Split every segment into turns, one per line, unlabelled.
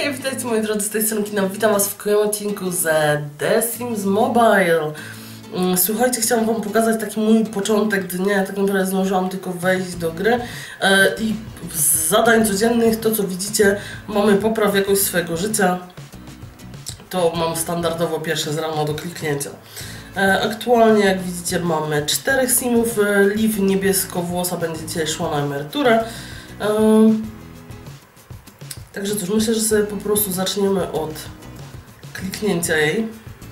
Hej, witajcie moi drodzy, z tej strony Kina. Witam was w kolejnym odcinku z The Sims Mobile. Słuchajcie, chciałam wam pokazać taki mój początek dnia. Tak naprawdę zdążyłam tylko wejść do gry i z zadań codziennych, to co widzicie, mamy popraw jakość swojego życia. To mam standardowo pierwsze z rana do kliknięcia. Aktualnie, jak widzicie, mamy 4 simów. Liv niebieskowłosa będzie dzisiaj szła na emeryturę. Także cóż, myślę, że sobie po prostu zaczniemy od kliknięcia jej.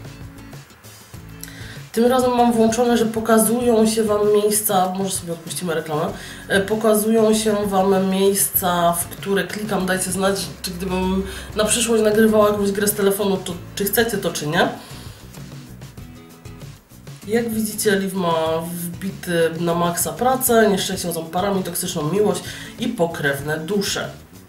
Tym razem mam włączone, że pokazują się wam miejsca, może sobie odpuścimy reklamę, pokazują się wam miejsca, w które klikam. Dajcie znać, czy gdybym na przyszłość nagrywała jakąś grę z telefonu, to czy chcecie to, czy nie. Jak widzicie, Liv ma wbity na maksa pracę, nieszczęśliwą parami, toksyczną miłość i pokrewne dusze.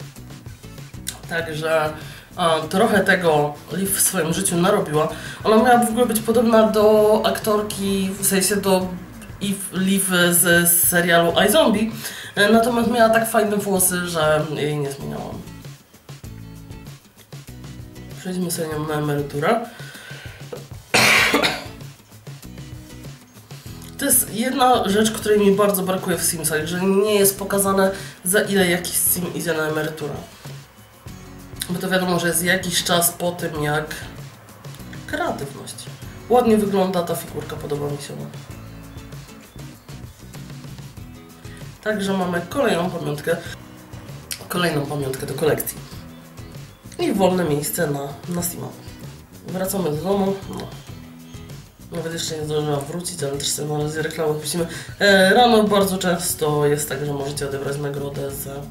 Także trochę tego Liv w swoim życiu narobiła. Ona miała w ogóle być podobna do aktorki, w sensie do Liv z serialu iZombie, natomiast miała tak fajne włosy, że jej nie zmieniałam. Przejdźmy sobie nią na emeryturę. To jest jedna rzecz, której mi bardzo brakuje w Simsach, że nie jest pokazane, za ile jakiś sim idzie na emeryturę. Bo to wiadomo, że jest jakiś czas po tym, jak kreatywność. Ładnie wygląda ta figurka, podoba mi się ona. Także mamy kolejną pamiątkę do kolekcji. I wolne miejsce na sima. Wracamy do domu. No. Nawet jeszcze nie zdążyłam wrócić, ale też sobie na razie reklamę puścimy. Rano bardzo często jest tak, że możecie odebrać nagrodę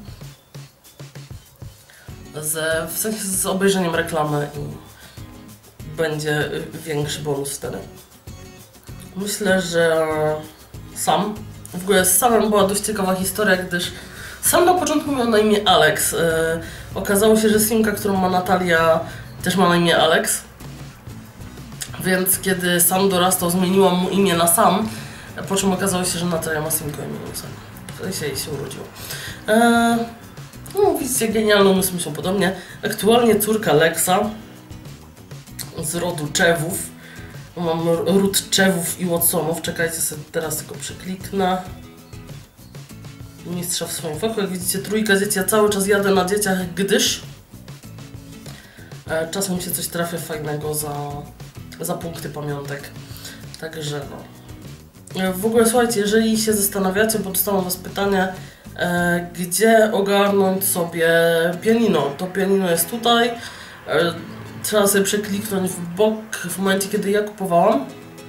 w sensie z obejrzeniem reklamy i będzie większy bonus wtedy. Myślę, że Sam, w ogóle z Samem była dość ciekawa historia, gdyż Sam na początku miał na imię Alex. Okazało się, że simka, którą ma Natalia, też ma na imię Alex. Więc kiedy Sam dorastał, zmieniłam mu imię na Sam, po czym okazało się, że Natalia ma simkę imię Sam. W sensie jej się urodziło. No widzicie, genialną myślą podobnie. Aktualnie córka Lexa z rodu Czewów. Mam ród Czewów i Watsonów. Czekajcie, sobie teraz tylko przekliknę. Mistrza w swoim fachu. Jak widzicie, trójka dzieci. Ja cały czas jadę na dzieciach, gdyż czasem się coś trafia fajnego za punkty pamiątek. Także no. W ogóle słuchajcie, jeżeli się zastanawiacie, bo dostałam was pytanie, gdzie ogarnąć sobie pianino. To pianino jest tutaj. Trzeba sobie przekliknąć w bok w momencie, kiedy ja kupowałam.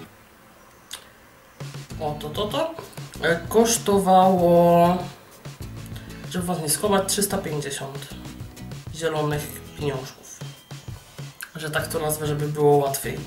O, to. Kosztowało, żeby was nie schować, 350 zielonych pieniążków. Że tak to nazwę, żeby było łatwiej.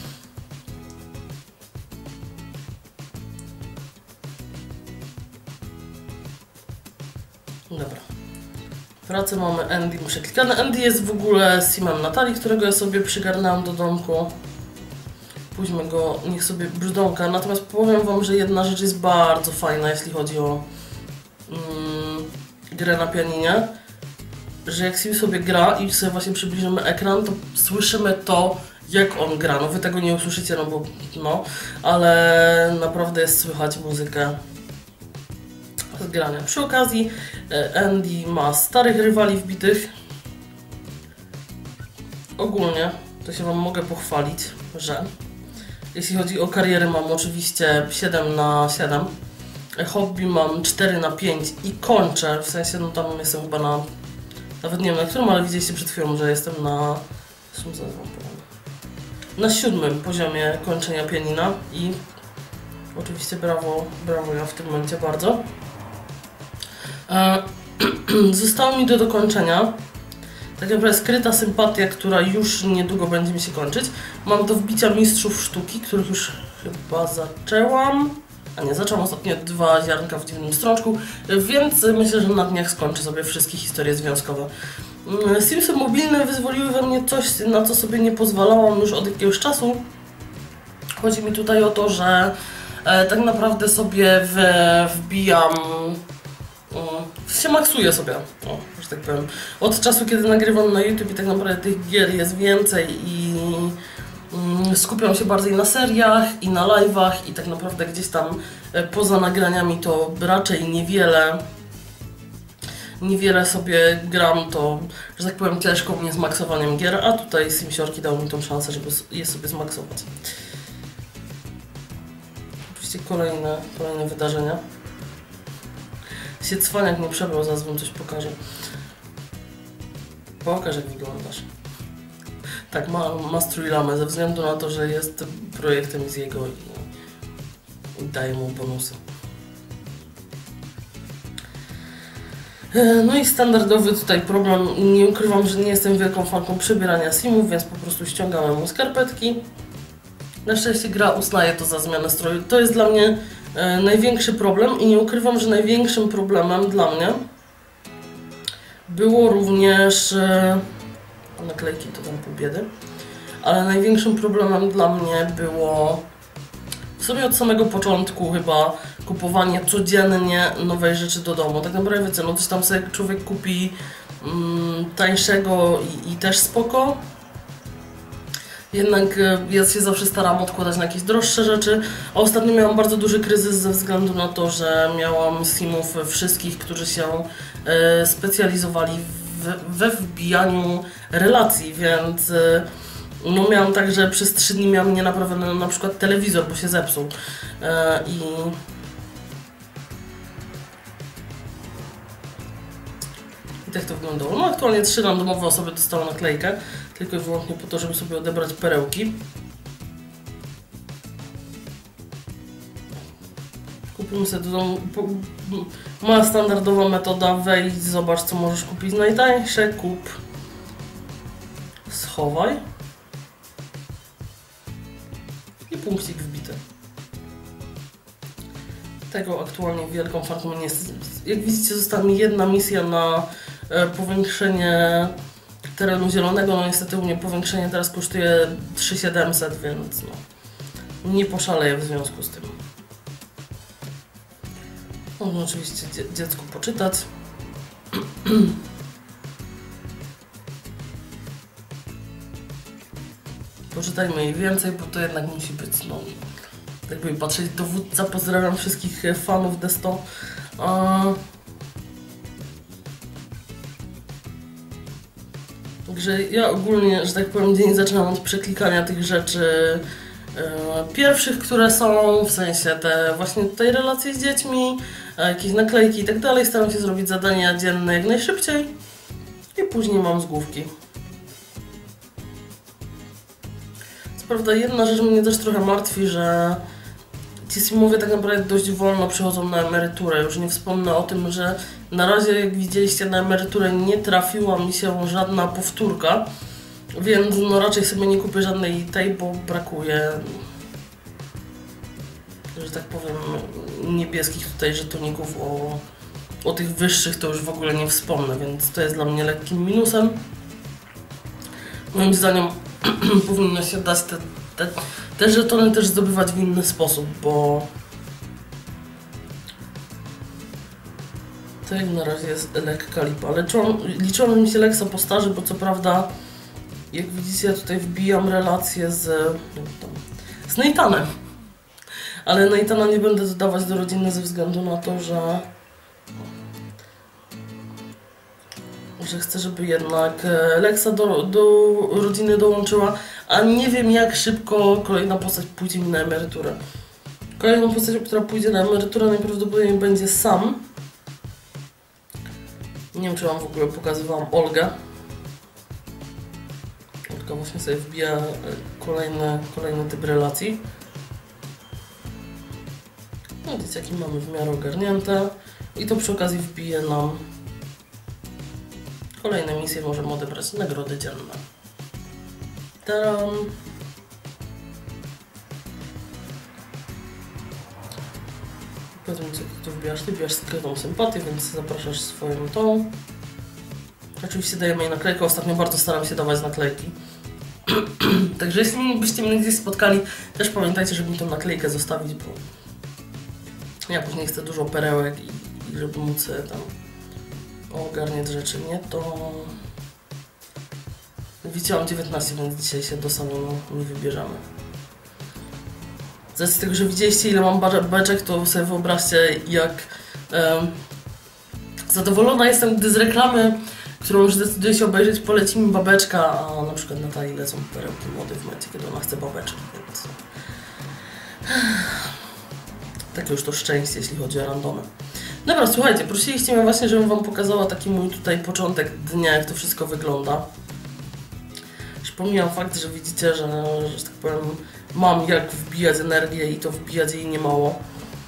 Dobra. Pracę mamy Andy przeklikane. Andy jest w ogóle simem Natalii, którego ja sobie przygarnęłam do domku. Pójdźmy go, niech sobie brzdąka. Natomiast powiem wam, że jedna rzecz jest bardzo fajna, jeśli chodzi o grę na pianinie. Że jak sim sobie gra i sobie właśnie przybliżymy ekran, to słyszymy to, jak on gra. No wy tego nie usłyszycie, ale naprawdę jest słychać muzykę z grania. Przy okazji Andy ma starych rywali wbitych. Ogólnie to się wam mogę pochwalić, że jeśli chodzi o karierę, mam oczywiście 7/7. Hobby mam 4/5 i kończę, w sensie no tam jestem chyba nawet nie wiem na którym, ale widzieliście przed chwilą, że jestem na 7. poziomie kończenia pianina i oczywiście brawo ja w tym momencie bardzo. Zostało mi do dokończenia tak naprawdę skryta sympatia, która już niedługo będzie mi się kończyć. Mam do wbicia mistrzów sztuki, których już chyba zaczęłam. Zaczęłam ostatnio 2 ziarnka w dziwnym strączku, więc myślę, że na dniach skończę sobie wszystkie historie związkowe. Simsy mobilne wyzwoliły we mnie coś, na co sobie nie pozwalałam już od jakiegoś czasu. Chodzi mi tutaj o to, że tak naprawdę sobie wbijam w się maksuje sobie, o, że tak powiem. Od czasu, kiedy nagrywam na YouTube i tak naprawdę tych gier jest więcej i skupiam się bardziej na seriach i na live'ach i tak naprawdę gdzieś tam poza nagraniami to raczej niewiele sobie gram, to, że tak powiem, ciężko mnie z maksowaniem gier, a tutaj Simsiorki dał mi tą szansę, żeby je sobie zmaksować. Oczywiście kolejne wydarzenia. Się cwaniak nie przebrał, zaraz wam coś pokażę. Pokaż, jak wyglądasz. Tak, ma strój lamę, ze względu na to, że jest projektem z jego i daje mu bonusy. No i standardowy tutaj problem, nie ukrywam, że nie jestem wielką fanką przebierania simów, więc po prostu ściągamy mu skarpetki. Na szczęście gra uznaje to za zmianę stroju. To jest dla mnie największy problem i nie ukrywam, że największym problemem dla mnie było również naklejki, to tam pół biedy, ale największym problemem dla mnie było w sumie od samego początku chyba kupowanie codziennie nowej rzeczy do domu. Tak naprawdę wiecie, no coś tam sobie człowiek kupi tańszego i też spoko. Jednak ja się zawsze staram odkładać na jakieś droższe rzeczy, a ostatnio miałam bardzo duży kryzys ze względu na to, że miałam simów wszystkich, którzy się specjalizowali we wbijaniu relacji, więc no miałam tak, że przez 3 dni miałam nienaprawiony na przykład telewizor, bo się zepsuł i tak to wyglądało. No aktualnie 3 randomowe osoby dostały naklejkę, tylko i wyłącznie po to, żeby sobie odebrać perełki. Kupimy sobie do domu. Moja standardowa metoda: wejdź, zobacz, co możesz kupić najtańsze, kup, schowaj i punkcik wbity. Tego aktualnie wielką fanką nie jest. Jak widzicie, została mi jedna misja na powiększenie terenu zielonego. No niestety u mnie powiększenie teraz kosztuje 3700, więc no, nie poszaleję w związku z tym. Można oczywiście dziecku poczytać. Poczytajmy jej więcej, bo to jednak musi być, no, jakby patrzeć dowódca. Pozdrawiam wszystkich fanów Desto. Także ja ogólnie, że tak powiem, dzień zaczynam od przeklikania tych rzeczy pierwszych, które są, w sensie te właśnie tutaj relacje z dziećmi, jakieś naklejki i tak dalej. Staram się zrobić zadania dzienne jak najszybciej i później mam z główki. Co prawda jedna rzecz mnie też trochę martwi, że ci simowie tak naprawdę dość wolno przechodzą na emeryturę. Już nie wspomnę o tym, że na razie, jak widzieliście, na emeryturę nie trafiła mi się żadna powtórka, więc no raczej sobie nie kupię żadnej tej, bo brakuje, że tak powiem, niebieskich tutaj żetoników. O tych wyższych to już w ogóle nie wspomnę, więc to jest dla mnie lekkim minusem. Moim zdaniem powinno się dać te żetony też zdobywać w inny sposób, bo to jak na razie jest lekka lipa. Liczyłam mi się leksa postarzy, bo co prawda, jak widzicie, ja tutaj wbijam relację z Nathanem. Ale Nathana nie będę dodawać do rodziny ze względu na to, że chcę, żeby jednak Lexa do rodziny dołączyła, a nie wiem, jak szybko kolejna postać pójdzie mi na emeryturę. Kolejną postacią, która pójdzie na emeryturę, najprawdopodobniej będzie Sam. Nie wiem, czy wam w ogóle pokazywałam Olgę. Olga właśnie sobie wbija kolejny typ relacji. No dzieciaki mamy w miarę ogarnięte. I to przy okazji wbije nam kolejne misje, możemy odebrać nagrody dzienne. Tadam! Powiedz mi, co tu wbijasz? Ty wbijasz skrytą sympatię, więc zapraszasz swoją tą. Oczywiście dajemy jej naklejkę. Ostatnio bardzo staram się dawać naklejki. Także jeśli byście mnie gdzieś spotkali, też pamiętajcie, żeby mi tą naklejkę zostawić, bo ja później chcę dużo perełek i żeby móc tam ogarniać rzeczy, nie? To widzicie, mam 19, więc dzisiaj się do salonu nie wybierzemy. Z tego, że widzieliście, ile mam beczek, to sobie wyobraźcie, jak zadowolona jestem, gdy z reklamy, którą już decyduję się obejrzeć, poleci mi babeczka, a na przykład na Natalii lecą perełki młode w momencie, kiedy ona chce babeczki, więc takie już to szczęście, jeśli chodzi o randomy. Dobra, słuchajcie, prosiliście mnie właśnie, żebym wam pokazała taki mój tutaj początek dnia, jak to wszystko wygląda. Już pomijam fakt, że widzicie, że tak powiem, mam jak wbijać energię i to wbijać jej niemało.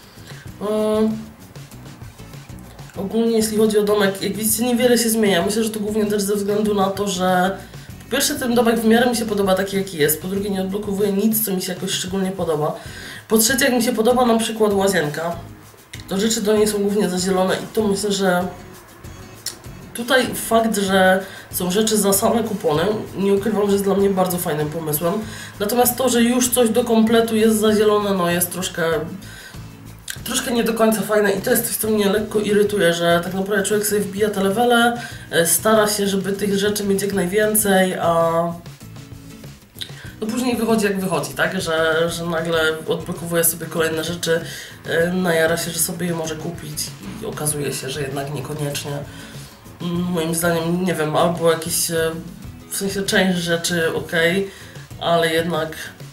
Ogólnie jeśli chodzi o domek, jak widzicie, niewiele się zmienia. Myślę, że to głównie też ze względu na to, że po pierwsze ten domek w miarę mi się podoba taki jaki jest, po drugie nie odblokowuję nic, co mi się jakoś szczególnie podoba. Po trzecie, jak mi się podoba na przykład łazienka, to rzeczy do niej są głównie zazielone i to myślę, że tutaj fakt, że są rzeczy za same kupony, nie ukrywam, że jest dla mnie bardzo fajnym pomysłem. Natomiast to, że już coś do kompletu jest zazielone, no jest troszkę nie do końca fajne i to jest coś, co mnie lekko irytuje, że tak naprawdę człowiek sobie wbija te levele, stara się, żeby tych rzeczy mieć jak najwięcej, a no później wychodzi jak wychodzi, tak? Że nagle odblokowuje sobie kolejne rzeczy, najara się, że sobie je może kupić i okazuje się, że jednak niekoniecznie. Moim zdaniem, nie wiem, albo jakieś, w sensie część rzeczy ok, ale jednak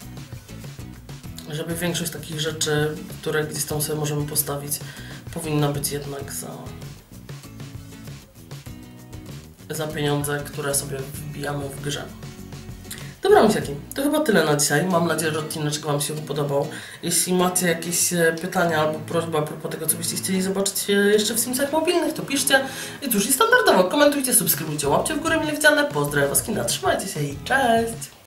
żeby większość takich rzeczy, które gdzieś tam sobie możemy postawić, powinna być jednak za pieniądze, które sobie wbijamy w grze. Dobra, misiaki, to chyba tyle na dzisiaj. Mam nadzieję, że odcinek wam się podobał. Jeśli macie jakieś pytania albo prośby a propos tego, co byście chcieli zobaczyć jeszcze w Simsach mobilnych, to piszcie. I cóż, i standardowo komentujcie, subskrybujcie, łapcie w górę mile widziane. Pozdrawiam was, kina, trzymajcie się i cześć!